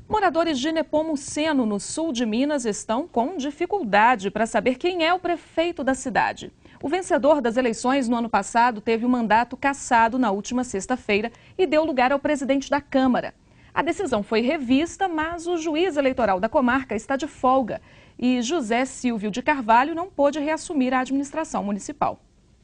Moradores de Nepomuceno, no sul de Minas, estão com dificuldade para saber quem é o prefeito da cidade. O vencedor das eleições no ano passado teve o mandato cassado na última sexta-feira e deu lugar ao presidente da Câmara. A decisão foi revista, mas o juiz eleitoral da comarca está de folga e José Silvio de Carvalho não pôde reassumir a administração municipal.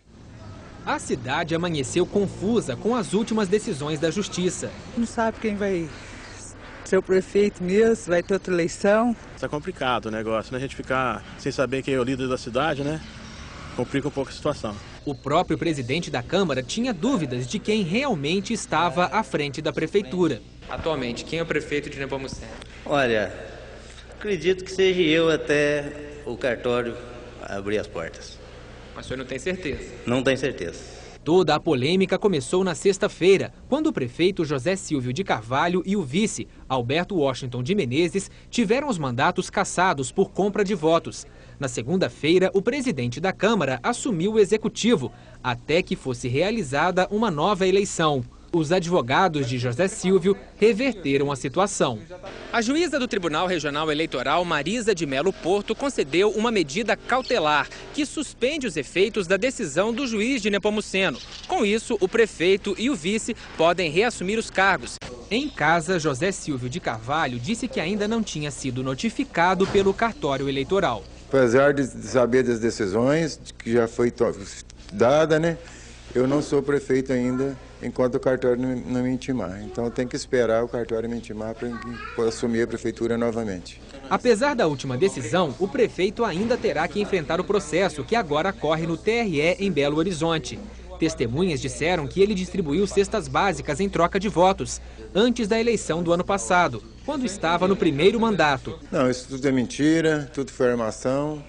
A cidade amanheceu confusa com as últimas decisões da Justiça. Não sabe quem vai ser o prefeito mesmo, vai ter outra eleição. Isso é complicado o negócio, né? A gente ficar sem saber quem é o líder da cidade, né? Complica um pouco a situação. O próprio presidente da Câmara tinha dúvidas de quem realmente estava à frente da prefeitura. Atualmente, quem é o prefeito de Nepomuceno? Olha, acredito que seja eu até o cartório abrir as portas. Mas o senhor não tem certeza? Não tenho certeza. Toda a polêmica começou na sexta-feira, quando o prefeito José Silvio de Carvalho e o vice, Alberto Washington de Menezes, tiveram os mandatos cassados por compra de votos. Na segunda-feira, o presidente da Câmara assumiu o executivo, até que fosse realizada uma nova eleição. Os advogados de José Silvio reverteram a situação. A juíza do Tribunal Regional Eleitoral, Marisa de Melo Porto, concedeu uma medida cautelar que suspende os efeitos da decisão do juiz de Nepomuceno. Com isso, o prefeito e o vice podem reassumir os cargos. Em casa, José Silvio de Carvalho disse que ainda não tinha sido notificado pelo cartório eleitoral. Apesar de saber das decisões que já foi dada, né? Eu não sou prefeito ainda enquanto o cartório não me intimar. Então tem que esperar o cartório me intimar para assumir a prefeitura novamente. Apesar da última decisão, o prefeito ainda terá que enfrentar o processo que agora corre no TRE em Belo Horizonte. Testemunhas disseram que ele distribuiu cestas básicas em troca de votos, antes da eleição do ano passado, quando estava no primeiro mandato. Não, isso tudo é mentira, tudo foi armação.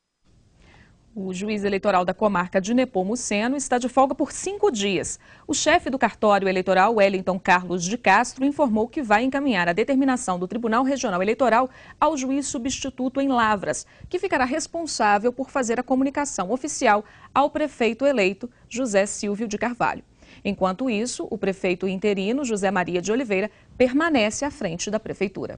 O juiz eleitoral da comarca de Nepomuceno está de folga por 5 dias. O chefe do cartório eleitoral, Wellington Carlos de Castro, informou que vai encaminhar a determinação do Tribunal Regional Eleitoral ao juiz substituto em Lavras, que ficará responsável por fazer a comunicação oficial ao prefeito eleito, José Silvio de Carvalho. Enquanto isso, o prefeito interino, José Maria de Oliveira, permanece à frente da prefeitura.